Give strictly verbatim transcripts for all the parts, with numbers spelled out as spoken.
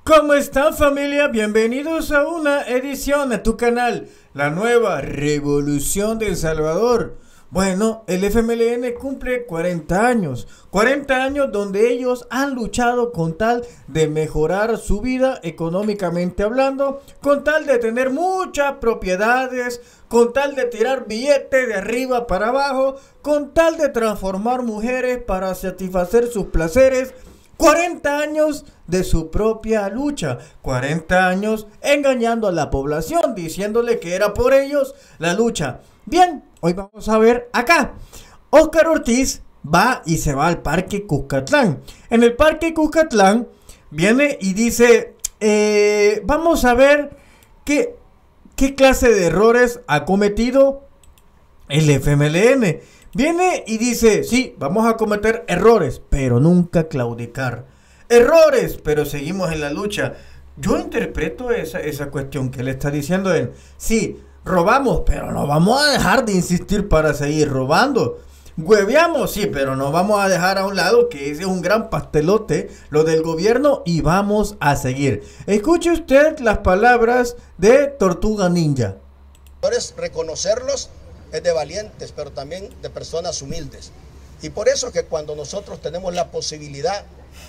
¿Cómo están, familia? Bienvenidos a una edición de tu canal, la nueva Revolución de El Salvador. Bueno, el F M L N cumple cuarenta años, cuarenta años donde ellos han luchado con tal de mejorar su vida económicamente hablando, con tal de tener muchas propiedades, con tal de tirar billetes de arriba para abajo, con tal de transformar mujeres para satisfacer sus placeres. cuarenta años de su propia lucha, cuarenta años engañando a la población, diciéndole que era por ellos la lucha. Bien, hoy vamos a ver acá. Óscar Ortiz va y se va al Parque Cuscatlán. En el Parque Cuscatlán viene y dice, eh, vamos a ver qué, qué clase de errores ha cometido el F M L N. Viene y dice, sí, vamos a cometer errores, pero nunca claudicar. Errores, pero seguimos en la lucha. Yo interpreto esa, esa cuestión que le está diciendo él. Sí, robamos, pero no vamos a dejar de insistir para seguir robando. Hueveamos, sí, pero no vamos a dejar a un lado que ese es un gran pastelote, lo del gobierno, y vamos a seguir. Escuche usted las palabras de Tortuga Ninja. Reconocerlos es de valientes, pero también de personas humildes. Y por eso es que cuando nosotros tenemos la posibilidad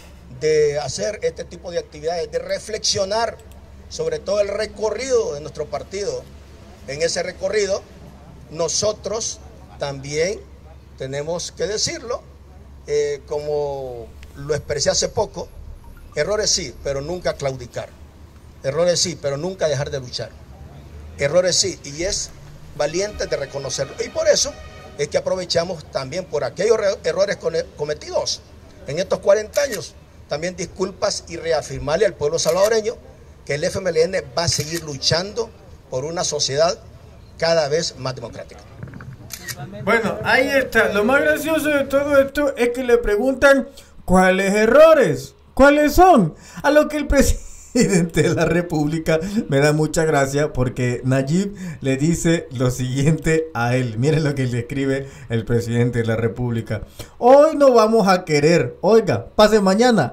de hacer este tipo de actividades, de reflexionar sobre todo el recorrido de nuestro partido, en ese recorrido nosotros también tenemos que decirlo, eh, como lo expresé hace poco, errores sí, pero nunca claudicar. Errores sí, pero nunca dejar de luchar. Errores sí, y es valientes de reconocerlo. Y por eso es que aprovechamos también por aquellos errores cometidos en estos cuarenta años, también disculpas y reafirmarle al pueblo salvadoreño que el F M L N va a seguir luchando por una sociedad cada vez más democrática. Bueno, ahí está. Lo más gracioso de todo esto es que le preguntan ¿cuáles errores? ¿Cuáles son? A lo que el presidente presidente de la República me da mucha gracia porque Nayib le dice lo siguiente a él. Miren lo que le escribe el presidente de la República: hoy no vamos a querer, oiga, pase mañana.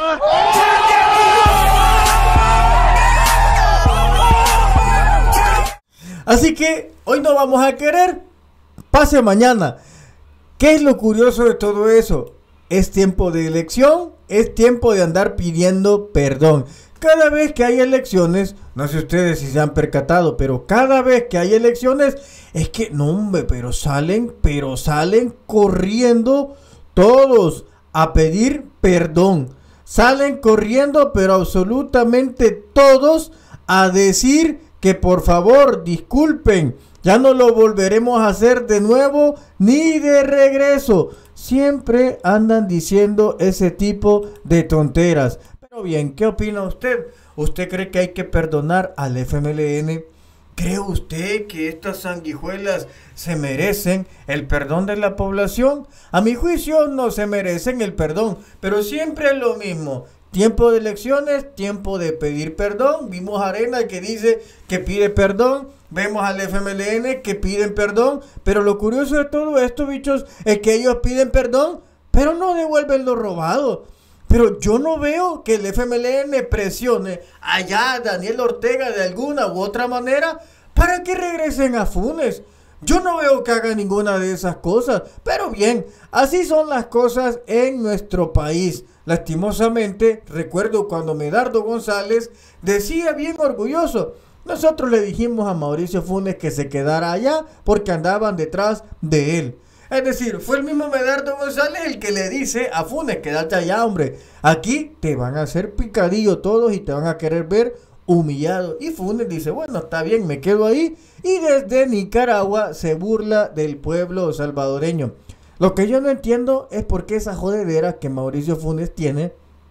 Así que hoy no vamos a querer, pase mañana. ¿Qué es lo curioso de todo eso? Es tiempo de elección, es tiempo de andar pidiendo perdón. Cada vez que hay elecciones, no sé ustedes si se han percatado, pero cada vez que hay elecciones, es que, no hombre, pero salen, pero salen corriendo todos a pedir perdón. Salen corriendo, pero absolutamente todos a decir que por favor disculpen, ya no lo volveremos a hacer de nuevo ni de regreso. Siempre andan diciendo ese tipo de tonteras. Pero bien, ¿qué opina usted? ¿Usted cree que hay que perdonar al F M L N? ¿Cree usted que estas sanguijuelas se merecen el perdón de la población? A mi juicio no se merecen el perdón, pero siempre es lo mismo. Tiempo de elecciones, tiempo de pedir perdón. Vimos a Arena que dice que pide perdón. Vemos al F M L N que piden perdón. Pero lo curioso de todo esto, bichos, es que ellos piden perdón, pero no devuelven lo robado. Pero yo no veo que el F M L N presione allá a Daniel Ortega de alguna u otra manera para que regresen a Funes. Yo no veo que haga ninguna de esas cosas. Pero bien, así son las cosas en nuestro país. Lastimosamente, recuerdo cuando Medardo González decía bien orgulloso: nosotros le dijimos a Mauricio Funes que se quedara allá porque andaban detrás de él. Es decir, fue el mismo Medardo González el que le dice a Funes: quédate allá, hombre. Aquí te van a hacer picadillo todos y te van a querer ver humillado. Y Funes dice: bueno, está bien, me quedo ahí. Y desde Nicaragua se burla del pueblo salvadoreño. Lo que yo no entiendo es por qué esa jodedera que Mauricio Funes tiene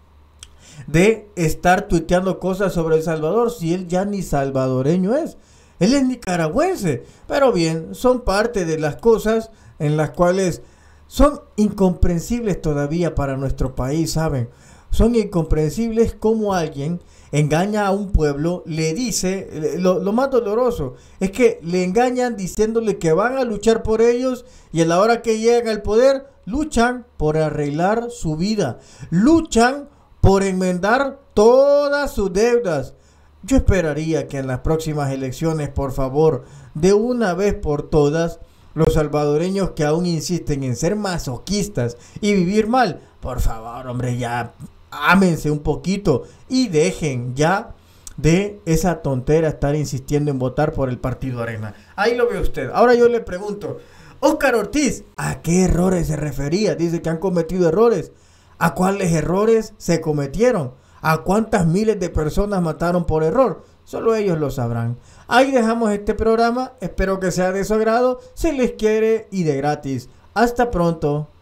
de estar tuiteando cosas sobre El Salvador si él ya ni salvadoreño es. Él es nicaragüense. Pero bien, son parte de las cosas en las cuales son incomprensibles todavía para nuestro país, ¿saben? Son incomprensibles como alguien engaña a un pueblo, le dice, lo, lo más doloroso es que le engañan diciéndole que van a luchar por ellos y a la hora que llegan al poder, luchan por arreglar su vida, luchan por enmendar todas sus deudas. Yo esperaría que en las próximas elecciones, por favor, de una vez por todas, los salvadoreños que aún insisten en ser masoquistas y vivir mal, por favor, hombre, ya ámense un poquito y dejen ya de esa tontera estar insistiendo en votar por el Partido Arena. Ahí lo ve usted. Ahora yo le pregunto, Óscar Ortiz, ¿a qué errores se refería? Dice que han cometido errores. ¿A cuáles errores se cometieron? ¿A cuántas miles de personas mataron por error? Solo ellos lo sabrán. Ahí dejamos este programa. Espero que sea de su agrado. Se les quiere y de gratis. Hasta pronto.